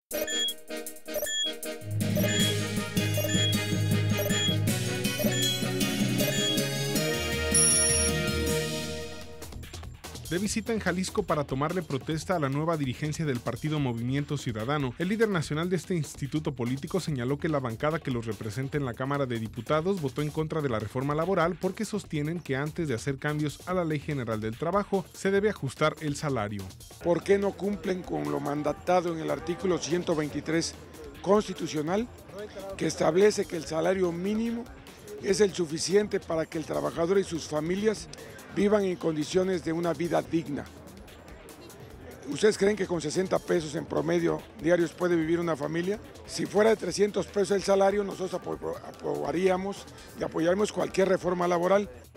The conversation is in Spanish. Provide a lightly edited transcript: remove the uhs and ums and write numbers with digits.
De visita en Jalisco para tomarle protesta a la nueva dirigencia del partido Movimiento Ciudadano, el líder nacional de este instituto político señaló que la bancada que los representa en la Cámara de Diputados votó en contra de la reforma laboral porque sostienen que antes de hacer cambios a la Ley General del Trabajo se debe ajustar el salario. ¿Por qué no cumplen con lo mandatado en el artículo 123 constitucional, que establece que el salario mínimo es el suficiente para que el trabajador y sus familias vivan en condiciones de una vida digna? ¿Ustedes creen que con 60 pesos en promedio diarios puede vivir una familia? Si fuera de 300 pesos el salario, nosotros apoyaríamos cualquier reforma laboral.